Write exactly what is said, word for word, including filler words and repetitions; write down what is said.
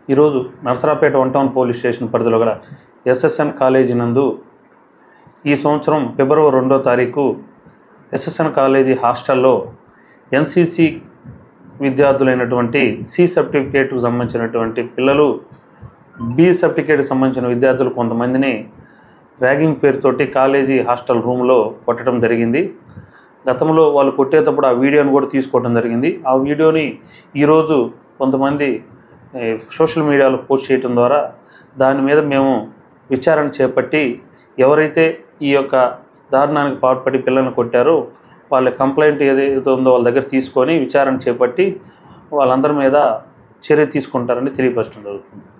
ఈరోజు Narasaraopet one town police station పరిధిలో గల ఎస్ఎస్ఎన్ కాలేజీ నందు ఈ సంవత్సరం ఫిబ్రవరి రెండో తారీఖు ఎస్ఎస్ఎన్ కాలేజీ హాస్టల్లో ఎన్సీసీ విద్యార్థులైనటువంటి సి సర్టిఫికేట్కు సంబంధించినటువంటి పిల్లలు బి సర్టిఫికేట్కి సంబంధించిన విద్యార్థులు కొంతమందిని ర్యాగింగ్ పేరుతోటి కాలేజీ హాస్టల్ రూమ్లో కొట్టడం జరిగింది. గతంలో వాళ్ళు కొట్టేటప్పుడు ఆ వీడియోని కూడా తీసుకోవడం జరిగింది. ఆ వీడియోని ఈరోజు కొంతమంది సోషల్ మీడియాలో పోస్ట్ చేయడం ద్వారా దాని మీద మేము విచారణ చేపట్టి ఎవరైతే ఈ యొక్క దారుణానికి పాల్పడి పిల్లల్ని కొట్టారో వాళ్ళ కంప్లైంట్ ఏదైతే ఉందో వాళ్ళ దగ్గర తీసుకొని విచారణ చేపట్టి వాళ్ళందరి మీద చర్య తీసుకుంటారని తెలియపరచడం జరుగుతుంది.